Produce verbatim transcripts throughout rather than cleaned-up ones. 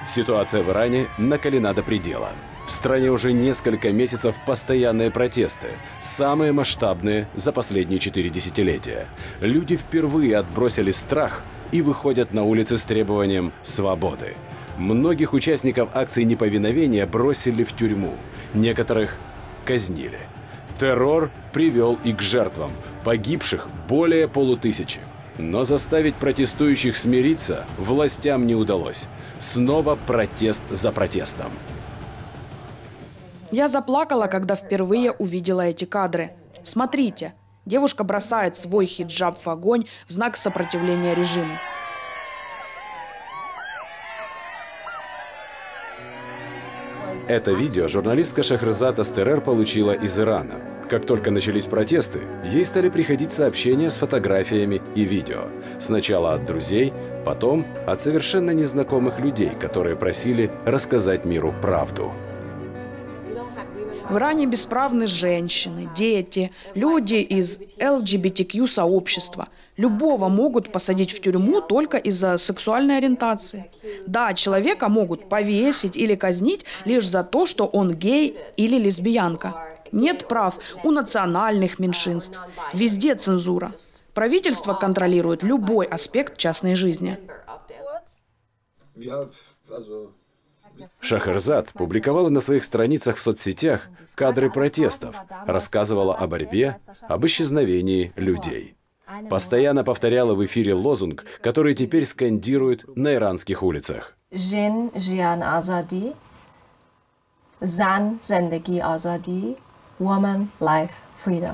Ситуация в Иране накалена до предела. В стране уже несколько месяцев постоянные протесты, самые масштабные за последние четыре десятилетия. Люди впервые отбросили страх и выходят на улицы с требованием свободы. Многих участников акции неповиновения бросили в тюрьму, некоторых казнили. Террор привел и к жертвам, погибших более полутысячи. Но заставить протестующих смириться властям не удалось. Снова протест за протестом. Я заплакала, когда впервые увидела эти кадры. Смотрите, девушка бросает свой хиджаб в огонь в знак сопротивления режиму. Это видео журналистка Шахрзад Астерер получила из Ирана. Как только начались протесты, ей стали приходить сообщения с фотографиями и видео. Сначала от друзей, потом от совершенно незнакомых людей, которые просили рассказать миру правду. В Иране бесправны женщины, дети, люди из эл джи би ти кью сообщества. Любого могут посадить в тюрьму только из-за сексуальной ориентации. Да, человека могут повесить или казнить лишь за то, что он гей или лесбиянка. Нет прав у национальных меньшинств. Везде цензура. Правительство контролирует любой аспект частной жизни. Шахрзад публиковала на своих страницах в соцсетях кадры протестов, рассказывала о борьбе, об исчезновении людей. Постоянно повторяла в эфире лозунг, который теперь скандируют на иранских улицах. «Жен жиян азади, зан зендаги азади, woman life freedom».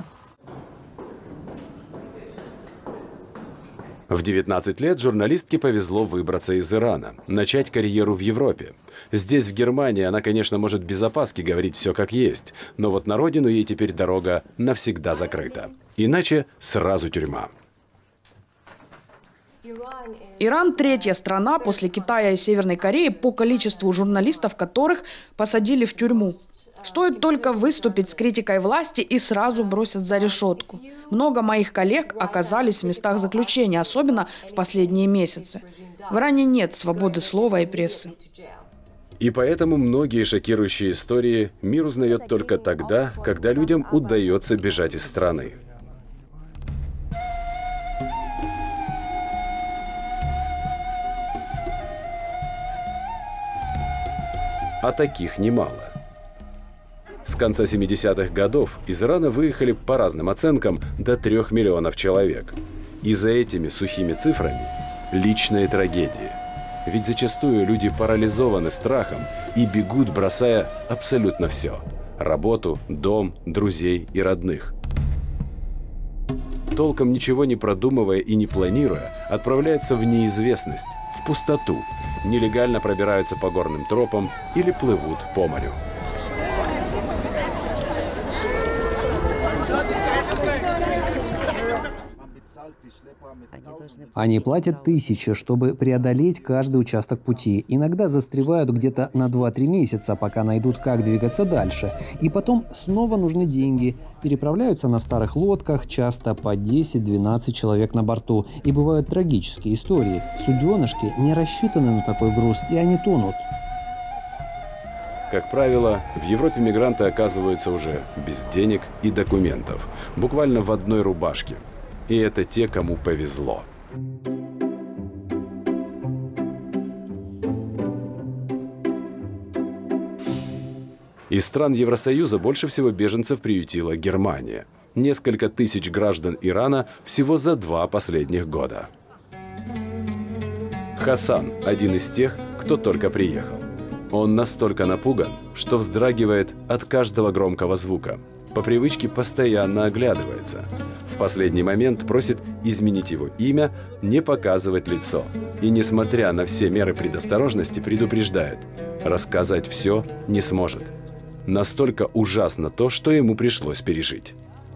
В девятнадцать лет журналистке повезло выбраться из Ирана, начать карьеру в Европе. Здесь, в Германии, она, конечно, может без опаски говорить все как есть, но вот на родину ей теперь дорога навсегда закрыта. Иначе сразу тюрьма. Иран – третья страна после Китая и Северной Кореи по количеству журналистов, которых посадили в тюрьму. Стоит только выступить с критикой власти и сразу бросят за решетку. Много моих коллег оказались в местах заключения, особенно в последние месяцы. В Иране нет свободы слова и прессы. И поэтому многие шокирующие истории мир узнает только тогда, когда людям удается бежать из страны. А таких немало. С конца семидесятых годов из Ирана выехали, по разным оценкам, до трех миллионов человек. И за этими сухими цифрами личные трагедии. Ведь зачастую люди парализованы страхом и бегут, бросая абсолютно все – работу, дом, друзей и родных. Толком ничего не продумывая и не планируя, отправляются в неизвестность, в пустоту, нелегально пробираются по горным тропам или плывут по морю. Они платят тысячи, чтобы преодолеть каждый участок пути. Иногда застревают где-то на два-три месяца, пока найдут, как двигаться дальше. И потом снова нужны деньги. Переправляются на старых лодках, часто по десять-двенадцать человек на борту. И бывают трагические истории. Суденышки не рассчитаны на такой груз, и они тонут. Как правило, в Европе мигранты оказываются уже без денег и документов. Буквально в одной рубашке. И это те, кому повезло. Из стран Евросоюза больше всего беженцев приютила Германия. Несколько тысяч граждан Ирана всего за два последних года. Хасан – один из тех, кто только приехал. Он настолько напуган, что вздрагивает от каждого громкого звука. По привычке постоянно оглядывается. В последний момент просит изменить его имя, не показывать лицо. И, несмотря на все меры предосторожности, предупреждает – рассказать все не сможет. Настолько ужасно то, что ему пришлось пережить.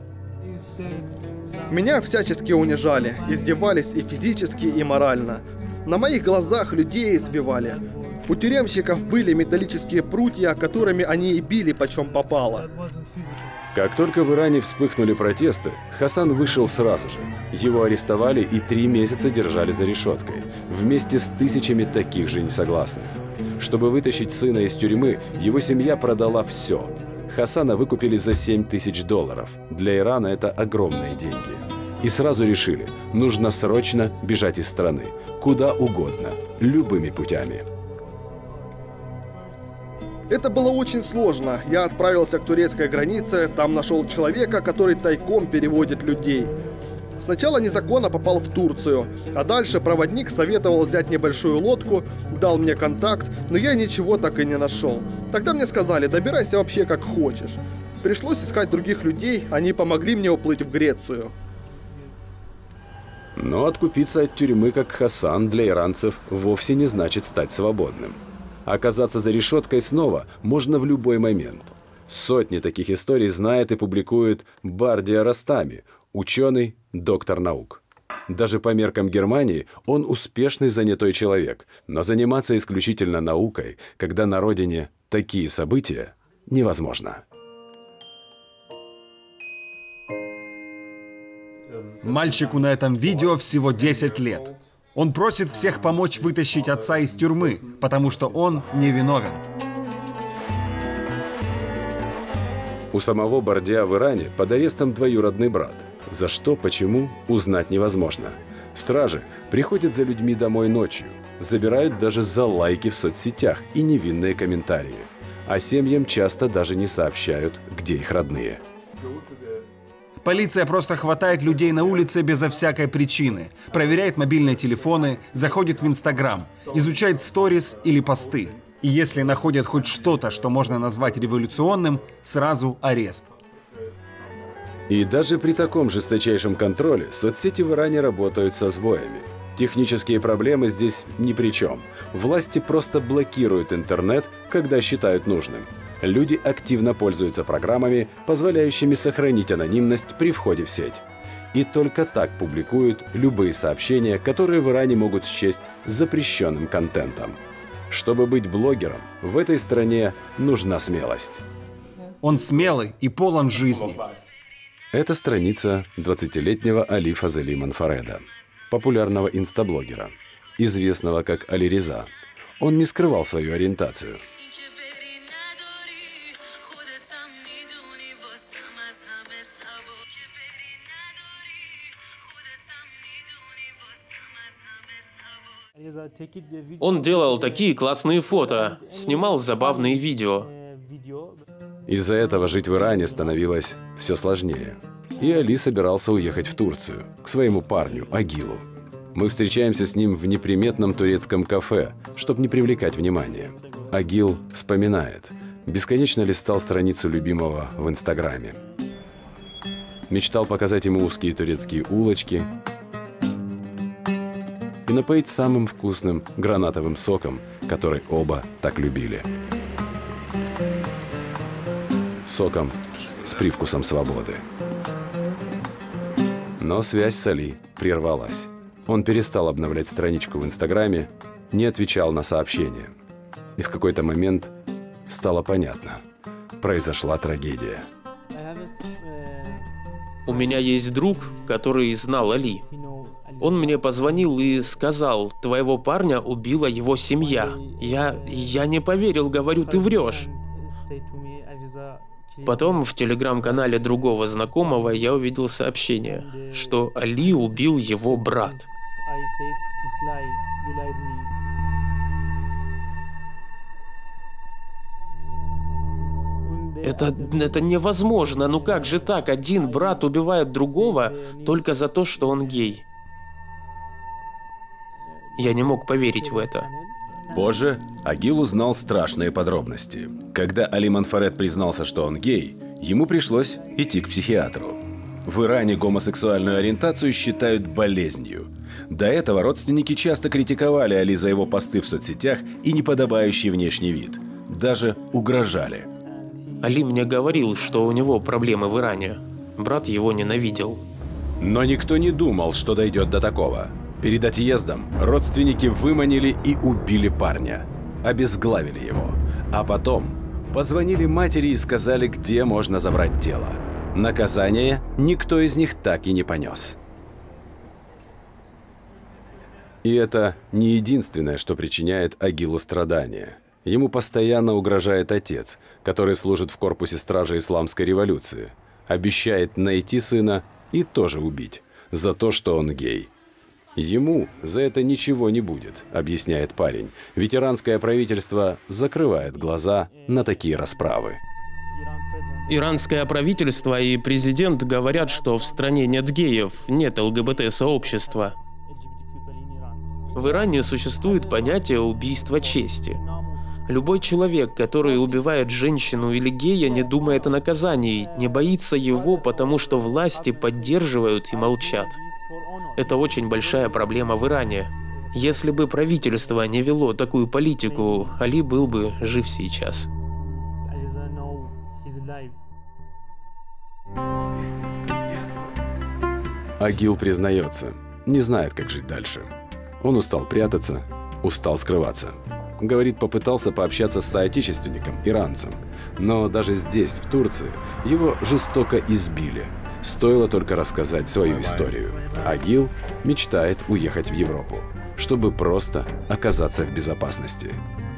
Меня всячески унижали, издевались и физически, и морально. На моих глазах людей избивали. У тюремщиков были металлические прутья, которыми они и били почем попало. Как только в Иране вспыхнули протесты, Хасан вышел сразу же. Его арестовали и три месяца держали за решеткой, вместе с тысячами таких же несогласных. Чтобы вытащить сына из тюрьмы, его семья продала все. Хасана выкупили за семь тысяч долларов. Для Ирана это огромные деньги. И сразу решили, нужно срочно бежать из страны. Куда угодно, любыми путями. Это было очень сложно. Я отправился к турецкой границе, там нашел человека, который тайком переводит людей. Сначала незаконно попал в Турцию, а дальше проводник советовал взять небольшую лодку, дал мне контакт, но я ничего так и не нашел. Тогда мне сказали, добирайся вообще как хочешь. Пришлось искать других людей, они помогли мне уплыть в Грецию. Но откупиться от тюрьмы, как Хасан, для иранцев вовсе не значит стать свободным. Оказаться за решеткой снова можно в любой момент. Сотни таких историй знает и публикует Бардия Ростами, ученый, доктор наук. Даже по меркам Германии он успешный занятой человек, но заниматься исключительно наукой, когда на родине такие события, невозможно. Мальчику на этом видео всего десять лет. Он просит всех помочь вытащить отца из тюрьмы, потому что он невиновен. У самого Бардия в Иране под арестом двоюродный брат. За что, почему, узнать невозможно. Стражи приходят за людьми домой ночью, забирают даже за лайки в соцсетях и невинные комментарии. А семьям часто даже не сообщают, где их родные. Полиция просто хватает людей на улице безо всякой причины, проверяет мобильные телефоны, заходит в Инстаграм, изучает сторис или посты. И если находят хоть что-то, что можно назвать революционным, сразу арест. И даже при таком жесточайшем контроле соцсети в Иране работают со сбоями. Технические проблемы здесь ни при чем. Власти просто блокируют интернет, когда считают нужным. Люди активно пользуются программами, позволяющими сохранить анонимность при входе в сеть. И только так публикуют любые сообщения, которые в Иране могут счесть запрещенным контентом. Чтобы быть блогером, в этой стране нужна смелость. Он смелый и полон жизни. Это страница двадцатилетнего Али Фазели Манфареда, популярного инстаблогера, известного как Али Реза. Он не скрывал свою ориентацию. Он делал такие классные фото, снимал забавные видео. Из-за этого жить в Иране становилось все сложнее. И Али собирался уехать в Турцию, к своему парню, Агилу. Мы встречаемся с ним в неприметном турецком кафе, чтобы не привлекать внимания. Агил вспоминает. Бесконечно листал страницу любимого в Инстаграме. Мечтал показать ему узкие турецкие улочки и напоить самым вкусным гранатовым соком, который оба так любили. Соком с привкусом свободы. Но связь с Али прервалась. Он перестал обновлять страничку в Инстаграме, не отвечал на сообщения. И в какой-то момент стало понятно. Произошла трагедия. У меня есть друг, который знал Али. Он мне позвонил и сказал, твоего парня убила его семья. Я, я не поверил, говорю, ты врешь. Потом в телеграм-канале другого знакомого я увидел сообщение, что Али убил его брат. Это, это невозможно, ну как же так? Один брат убивает другого только за то, что он гей. Я не мог поверить в это. Позже Агил узнал страшные подробности. Когда Али Манфаред признался, что он гей, ему пришлось идти к психиатру. В Иране гомосексуальную ориентацию считают болезнью. До этого родственники часто критиковали Али за его посты в соцсетях и неподобающий внешний вид. Даже угрожали. Али мне говорил, что у него проблемы в Иране. Брат его ненавидел. Но никто не думал, что дойдет до такого. Перед отъездом родственники выманили и убили парня. Обезглавили его. А потом позвонили матери и сказали, где можно забрать тело. Наказание никто из них так и не понес. И это не единственное, что причиняет Агилу страдания. Ему постоянно угрожает отец, который служит в корпусе стражи исламской революции. Обещает найти сына и тоже убить за то, что он гей. Ему за это ничего не будет, объясняет парень, ведь иранское правительство закрывает глаза на такие расправы. Иранское правительство и президент говорят, что в стране нет геев, нет ЛГБТ-сообщества. В Иране существует понятие убийства чести. Любой человек, который убивает женщину или гея, не думает о наказании, не боится его, потому что власти поддерживают и молчат. Это очень большая проблема в Иране. Если бы правительство не вело такую политику, Али был бы жив сейчас. Агил признается, не знает, как жить дальше. Он устал прятаться, устал скрываться. Говорит, попытался пообщаться с соотечественником, иранцем. Но даже здесь, в Турции, его жестоко избили. Стоило только рассказать свою историю. Агил мечтает уехать в Европу, чтобы просто оказаться в безопасности.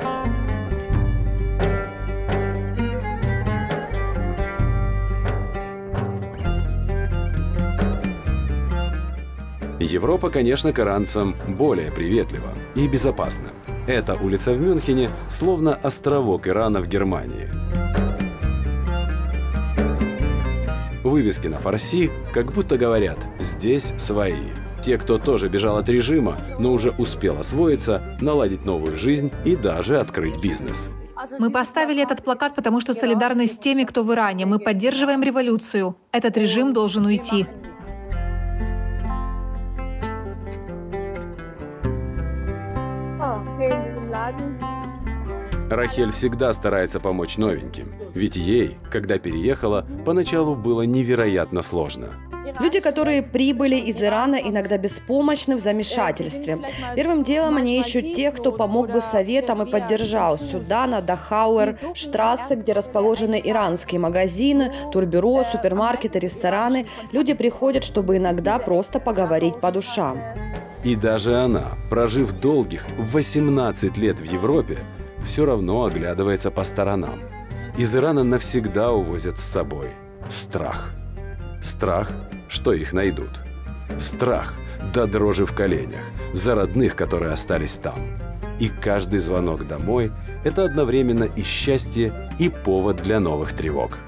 Европа, конечно, к иранцам более приветлива и безопасна. Эта улица в Мюнхене словно островок Ирана в Германии. Вывески на фарси как будто говорят «здесь свои». Те, кто тоже бежал от режима, но уже успел освоиться, наладить новую жизнь и даже открыть бизнес. Мы поставили этот плакат, потому что солидарны с теми, кто в Иране. Мы поддерживаем революцию. Этот режим должен уйти. Рахель всегда старается помочь новеньким, ведь ей, когда переехала, поначалу было невероятно сложно. Люди, которые прибыли из Ирана, иногда беспомощны в замешательстве. Первым делом они ищут тех, кто помог бы советом и поддержал. Сюда, на Дахауэр, штрассе, где расположены иранские магазины, турбюро, супермаркеты, рестораны. Люди приходят, чтобы иногда просто поговорить по душам. И даже она, прожив долгих восемнадцать лет в Европе, все равно оглядывается по сторонам. Из Ирана навсегда увозят с собой страх. Страх, что их найдут. Страх до дрожи в коленях за родных, которые остались там. И каждый звонок домой – это одновременно и счастье, и повод для новых тревог.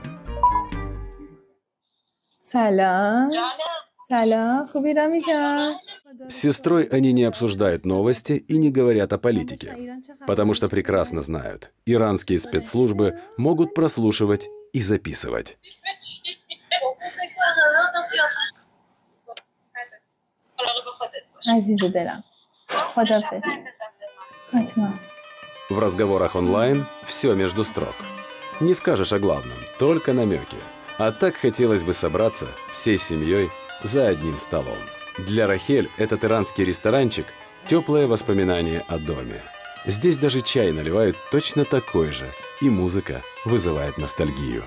Салам. Салам. С сестрой они не обсуждают новости и не говорят о политике, потому что прекрасно знают, иранские спецслужбы могут прослушивать и записывать. В разговорах онлайн все между строк. Не скажешь о главном, только намеки. А так хотелось бы собраться всей семьей за одним столом. Для Рахель этот иранский ресторанчик – теплое воспоминание о доме. Здесь даже чай наливают точно такой же, и музыка вызывает ностальгию.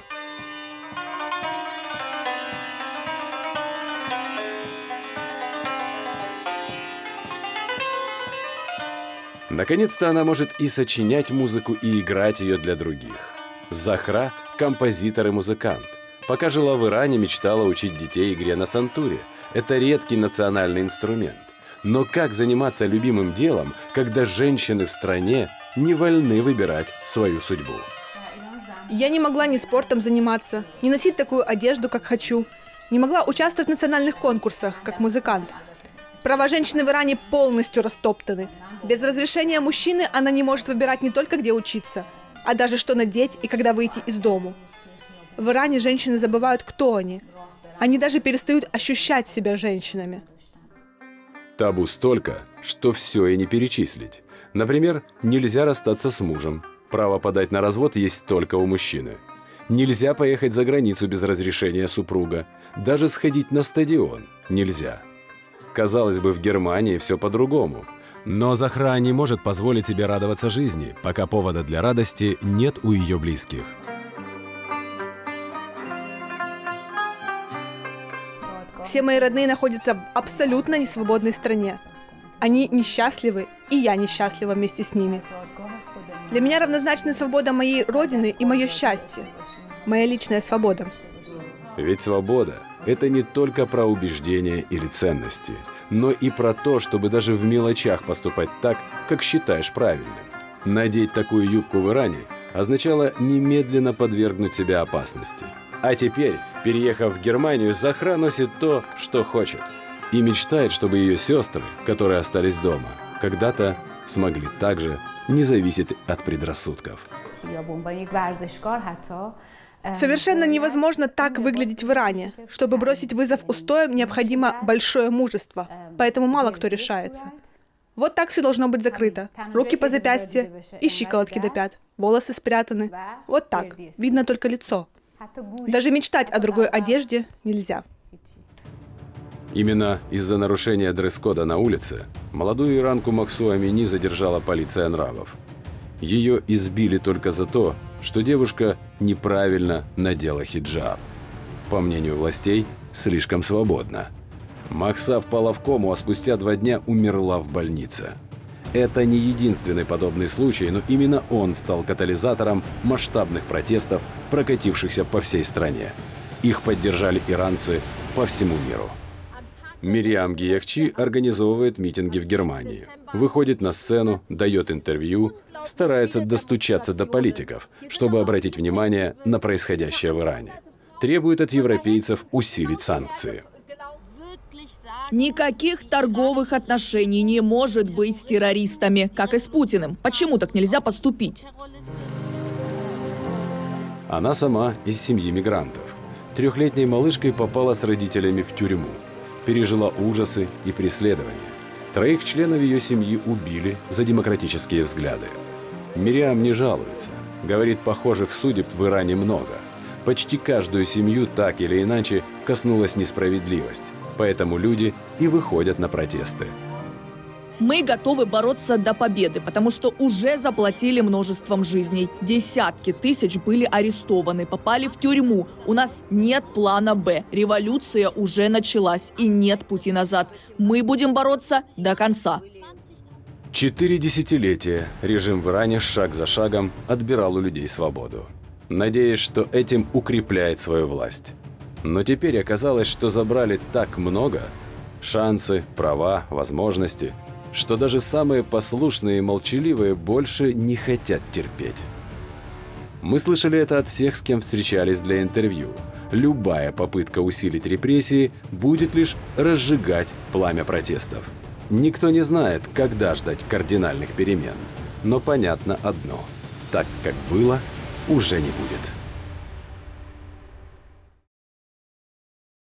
Наконец-то она может и сочинять музыку, и играть ее для других. Захра – композитор и музыкант. Пока жила в Иране, мечтала учить детей игре на сантуре. Это редкий национальный инструмент. Но как заниматься любимым делом, когда женщины в стране не вольны выбирать свою судьбу? Я не могла ни спортом заниматься, ни носить такую одежду, как хочу. Не могла участвовать в национальных конкурсах, как музыкант. Права женщины в Иране полностью растоптаны. Без разрешения мужчины она не может выбирать не только где учиться, а даже что надеть и когда выйти из дому. В Иране женщины забывают, кто они. Они даже перестают ощущать себя женщинами. Табу столько, что все и не перечислить. Например, нельзя расстаться с мужем. Право подать на развод есть только у мужчины. Нельзя поехать за границу без разрешения супруга. Даже сходить на стадион нельзя. Казалось бы, в Германии все по-другому. Но Захра не может позволить себе радоваться жизни, пока повода для радости нет у ее близких. Все мои родные находятся в абсолютно несвободной стране. Они несчастливы, и я несчастлива вместе с ними. Для меня равнозначна свобода моей родины и мое счастье. Моя личная свобода. Ведь свобода – это не только про убеждения или ценности, но и про то, чтобы даже в мелочах поступать так, как считаешь правильным. Надеть такую юбку в Иране означало немедленно подвергнуть себя опасности. А теперь, переехав в Германию, Захра носит то, что хочет. И мечтает, чтобы ее сестры, которые остались дома, когда-то смогли также не зависеть от предрассудков. Совершенно невозможно так выглядеть в Иране. Чтобы бросить вызов устоям, необходимо большое мужество. Поэтому мало кто решается. Вот так все должно быть закрыто. Руки по запястье и щиколотки до пят. Волосы спрятаны. Вот так. Видно только лицо. Даже мечтать о другой одежде нельзя. Именно из-за нарушения дресс-кода на улице молодую иранку Максу Амини задержала полиция нравов. Ее избили только за то, что девушка неправильно надела хиджаб. По мнению властей, слишком свободно. Макса впала в кому, а спустя два дня умерла в больнице. Это не единственный подобный случай, но именно он стал катализатором масштабных протестов, прокатившихся по всей стране. Их поддержали иранцы по всему миру. Мириам Гиякчи организовывает митинги в Германии, выходит на сцену, дает интервью, старается достучаться до политиков, чтобы обратить внимание на происходящее в Иране. Требует от европейцев усилить санкции. Никаких торговых отношений не может быть с террористами, как и с Путиным. Почему так нельзя поступить? Она сама из семьи мигрантов. Трехлетней малышкой попала с родителями в тюрьму. Пережила ужасы и преследования. Троих членов ее семьи убили за демократические взгляды. Мириам не жалуется. Говорит, похожих судеб в Иране много. Почти каждую семью так или иначе коснулась несправедливость. Поэтому люди и выходят на протесты. Мы готовы бороться до победы, потому что уже заплатили множеством жизней. Десятки тысяч были арестованы, попали в тюрьму. У нас нет плана «Б». Революция уже началась, и нет пути назад. Мы будем бороться до конца. Четыре десятилетия режим в Иране шаг за шагом отбирал у людей свободу, надеясь, что этим укрепляет свою власть. Но теперь оказалось, что забрали так много – шансы, права, возможности – что даже самые послушные и молчаливые больше не хотят терпеть. Мы слышали это от всех, с кем встречались для интервью. Любая попытка усилить репрессии будет лишь разжигать пламя протестов. Никто не знает, когда ждать кардинальных перемен. Но понятно одно – так, как было, уже не будет.